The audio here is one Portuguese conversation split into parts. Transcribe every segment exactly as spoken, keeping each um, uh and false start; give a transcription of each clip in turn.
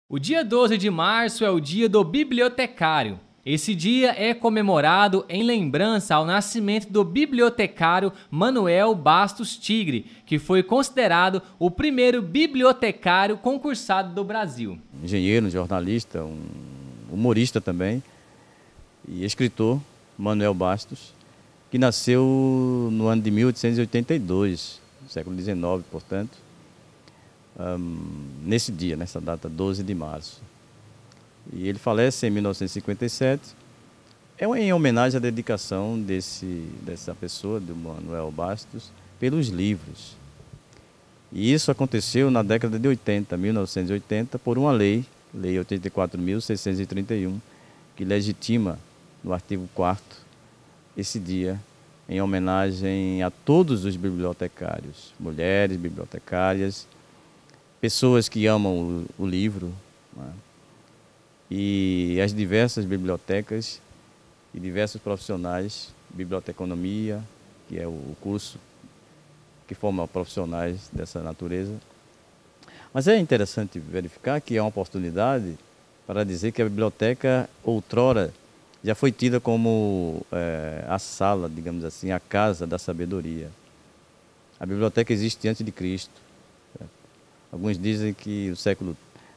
O dia doze de março é o dia do bibliotecário. Esse dia é comemorado em lembrança ao nascimento do bibliotecário Manuel Bastos Tigre, que foi considerado o primeiro bibliotecário concursado do Brasil. Engenheiro, um jornalista, um humorista também e escritor Manuel Bastos, que nasceu no ano de mil oitocentos e oitenta e dois, século dezenove, portanto, um, nesse dia, nessa data doze de março. E ele falece em mil novecentos e cinquenta e sete, é em homenagem à dedicação desse, dessa pessoa, do Manuel Bastos, pelos livros. E isso aconteceu na década de oitenta, mil novecentos e oitenta, por uma lei, Lei oitenta e quatro mil seiscentos e trinta e um, que legitima, no artigo quarto, esse dia, em homenagem a todos os bibliotecários, mulheres bibliotecárias, pessoas que amam o, o livro, né? E as diversas bibliotecas e diversos profissionais, biblioteconomia, que é o curso que forma profissionais dessa natureza. Mas é interessante verificar que é uma oportunidade para dizer que a biblioteca, outrora, já foi tida como é, a sala, digamos assim, a casa da sabedoria. A biblioteca existe antes de Cristo. Certo? Alguns dizem que o século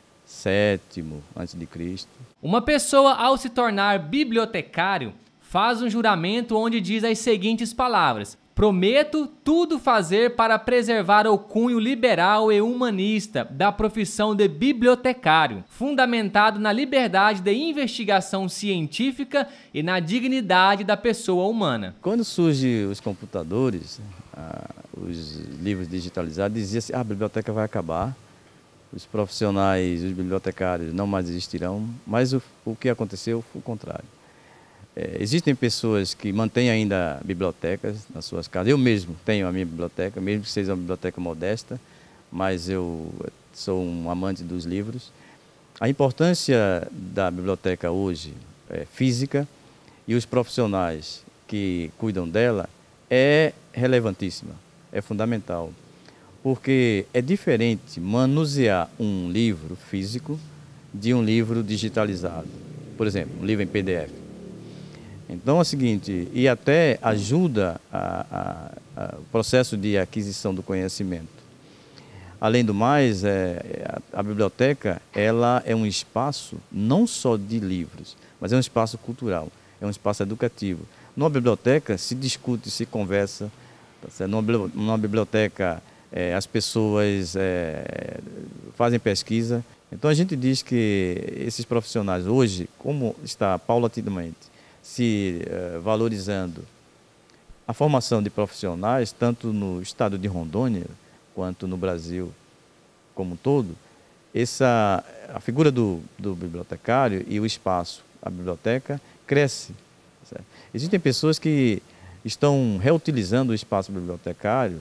sétimo antes de Cristo. Uma pessoa, ao se tornar bibliotecário, faz um juramento onde diz as seguintes palavras: prometo tudo fazer para preservar o cunho liberal e humanista da profissão de bibliotecário, fundamentado na liberdade de investigação científica e na dignidade da pessoa humana. Quando surgem os computadores, ah, os livros digitalizados, dizia-se: ah, a biblioteca vai acabar, os profissionais, os bibliotecários não mais existirão, mas o, o que aconteceu foi o contrário. É, existem pessoas que mantêm ainda bibliotecas nas suas casas. Eu mesmo tenho a minha biblioteca, mesmo que seja uma biblioteca modesta, mas eu sou um amante dos livros. A importância da biblioteca hoje é física, e os profissionais que cuidam dela é relevantíssima, é fundamental. Porque é diferente manusear um livro físico de um livro digitalizado. Por exemplo, um livro em P D F. Então é o seguinte, e até ajuda a, a, a, o processo de aquisição do conhecimento. Além do mais, é, a, a biblioteca ela é um espaço não só de livros, mas é um espaço cultural, é um espaço educativo. Numa biblioteca se discute, se conversa. Tá? Numa, numa biblioteca é, as pessoas é, fazem pesquisa. Então a gente diz que esses profissionais hoje, como está paulatinamente se uh, valorizando a formação de profissionais, tanto no estado de Rondônia, quanto no Brasil como um todo, essa, a figura do, do bibliotecário e o espaço, a biblioteca, cresce. Certo? Existem pessoas que estão reutilizando o espaço bibliotecário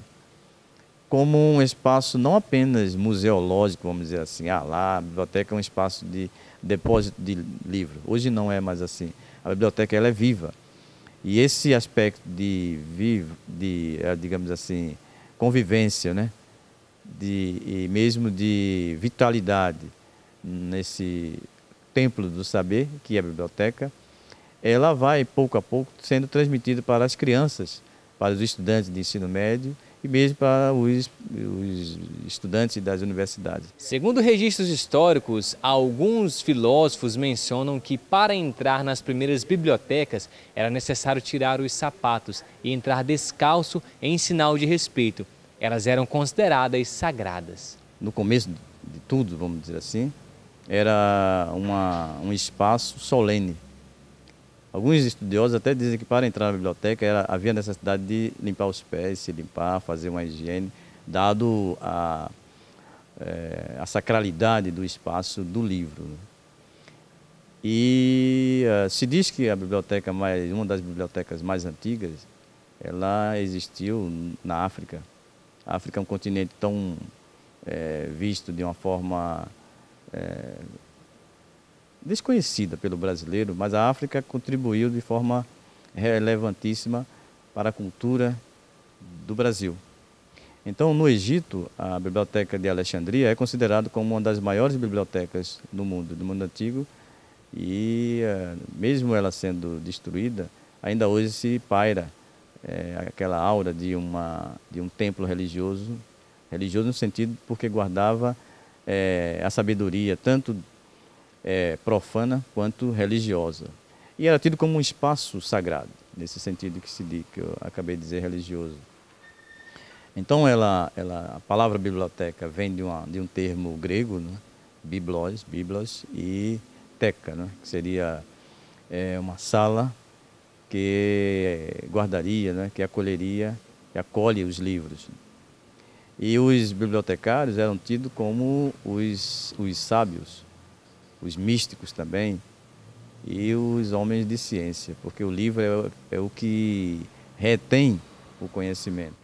como um espaço não apenas museológico, vamos dizer assim, ah, lá a biblioteca é um espaço de depósito de livro. Hoje não é mais assim. A biblioteca ela é viva, e esse aspecto de, vivo, de digamos assim, convivência, né? de, e mesmo de vitalidade nesse templo do saber, que é a biblioteca, ela vai pouco a pouco sendo transmitida para as crianças, para os estudantes de ensino médio e mesmo para os, os estudantes das universidades. Segundo registros históricos, alguns filósofos mencionam que para entrar nas primeiras bibliotecas era necessário tirar os sapatos e entrar descalço em sinal de respeito. Elas eram consideradas sagradas. No começo de tudo, vamos dizer assim, era uma, um espaço solene. Alguns estudiosos até dizem que para entrar na biblioteca era, havia necessidade de limpar os pés, se limpar, fazer uma higiene, dado a, é, a sacralidade do espaço do livro. E uh, se diz que a biblioteca mais, uma das bibliotecas mais antigas, ela existiu na África. A África é um continente tão é, visto de uma forma é, desconhecida pelo brasileiro, mas a África contribuiu de forma relevantíssima para a cultura do Brasil. Então, no Egito, a Biblioteca de Alexandria é considerada como uma das maiores bibliotecas do mundo, do mundo antigo, e uh, mesmo ela sendo destruída, ainda hoje se paira é, aquela aura de, uma, de um templo religioso, religioso no sentido porque guardava é, a sabedoria, tanto é, profana quanto religiosa. E era tido como um espaço sagrado, nesse sentido que se diz, que eu acabei de dizer, religioso. Então, ela, ela, a palavra biblioteca vem de, uma, de um termo grego, né? Biblos, biblos, e teca, né? Que seria é, uma sala que guardaria, né? Que acolheria, que acolhe os livros. E os bibliotecários eram tidos como os, os sábios, os místicos também, e os homens de ciência, porque o livro é, é o que retém o conhecimento.